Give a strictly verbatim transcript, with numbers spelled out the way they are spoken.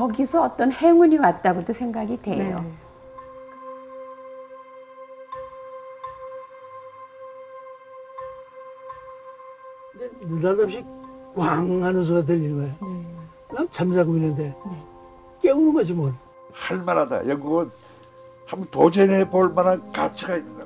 거기서 어떤 행운이 왔다고도 생각이 돼요. 네. 느닷없이 꽝 하는 소리가 들리는 거야. 네. 난 잠자고 있는데 네. 깨우는 거지 뭘. 할 만하다. 영국은 한번 도전해 볼 만한 가치가 있는 거야.